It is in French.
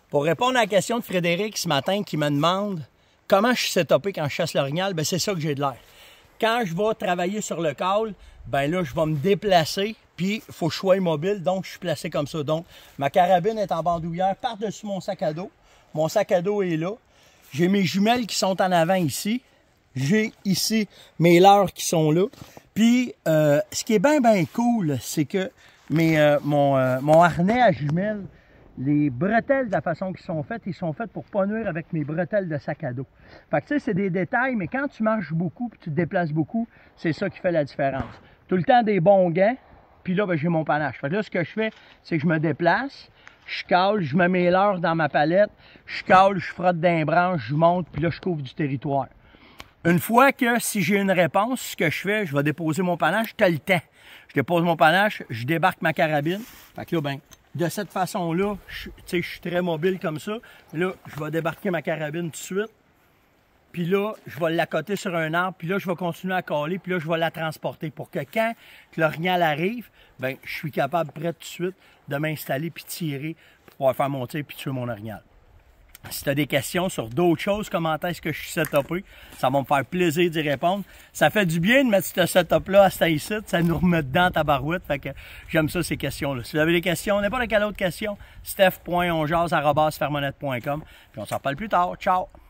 Pour répondre à la question de Frédéric ce matin qui me demande comment je suis setupé quand je chasse l'orignal, ben c'est ça que j'ai de l'air. Quand je vais travailler sur le call, ben là, je vais me déplacer, puis il faut que je sois immobile, donc je suis placé comme ça. Donc, ma carabine est en bandoulière par-dessus mon sac à dos. Mon sac à dos est là. J'ai mes jumelles qui sont en avant ici. J'ai ici mes leurres qui sont là. Puis, ce qui est bien cool, c'est que mon harnais à jumelles, les bretelles de la façon qu'ils sont faites, ils sont faites pour pas nuire avec mes bretelles de sac à dos. Fait que tu sais, c'est des détails, mais quand tu marches beaucoup puis tu te déplaces beaucoup, c'est ça qui fait la différence. Tout le temps des bons gants, puis là, ben, j'ai mon panache. Fait que là, ce que je fais, c'est que je me déplace, je cale, je mets mes leurres dans ma palette, je cale, je frotte d'un branche, je monte, puis là, je couvre du territoire. Une fois que si j'ai une réponse, ce que je fais, je vais déposer mon panache, tu as le temps. Je dépose mon panache, je débarque ma carabine. Fait que là, ben, de cette façon-là, je suis très mobile comme ça. Là, je vais débarquer ma carabine tout de suite. Puis là, je vais l'accoter sur un arbre. Puis là, je vais continuer à caler. Puis là, je vais la transporter pour que quand l'orignal arrive, ben, je suis capable, prêt tout de suite, de m'installer puis tirer pour pouvoir faire mon tir puis tuer mon orignal. Si tu as des questions sur d'autres choses, comment est-ce que je suis setupé, ça va me faire plaisir d'y répondre. Ça fait du bien de mettre ce setup-là à cet ici, ça nous remet dedans ta barouette. Fait que j'aime ça, ces questions-là. Si vous avez des questions, n'importe quelle autre question, steph.onjase@fermonette.com. Puis on s'en reparle plus tard. Ciao!